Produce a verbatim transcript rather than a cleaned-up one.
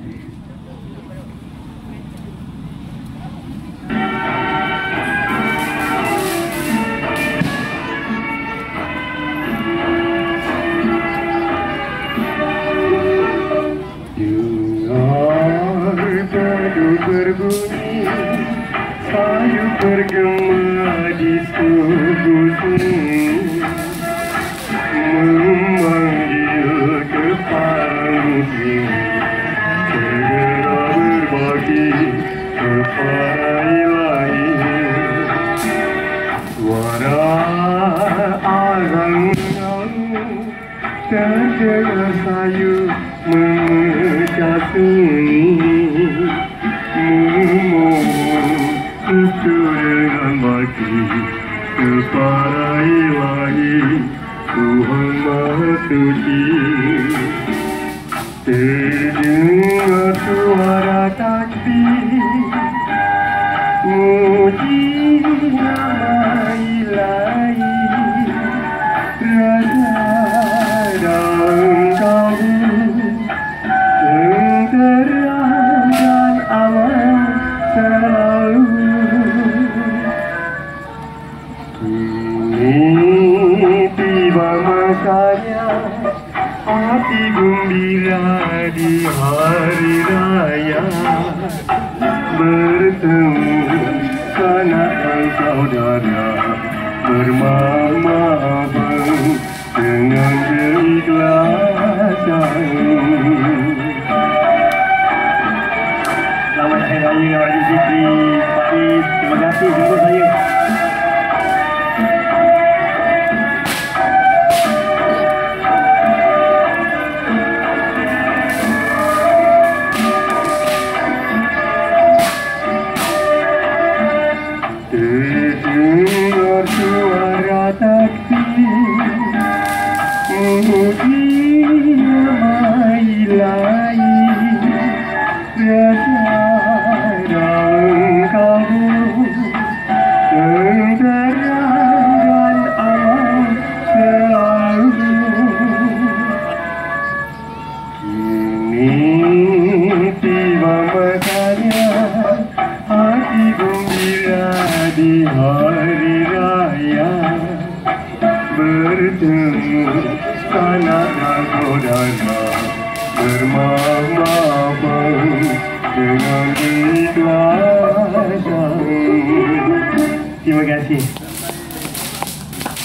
Berbunyi sayu bergema di subuh memanggil kepala segera berbagi kepada ilahi. Suara azan terdengar sayu memecah sunyi, memohon itu dengan bagi kepada ilahi Tuhan Maha Suci. Terdengar suara takbir muji nama ilahi, Raja dan Kamu terang dan aman selalu. Kini tiba masanya hati gembira di hari raya, bertemu sanak dan saudara, bermama-mama dengan keikhlasan. Selamat Hari Raya Aidilfitri, Pak Is. Terima kasih jemput saya. Terdengar suara takbir memuji nama ilahi, Raja dan Kamu terang dan aman selalu. Kini tiba masanya hati gembira di hari raya, bertemu sanak dan saudara, bermama-mama dengan keikhlasan. Terima kasih.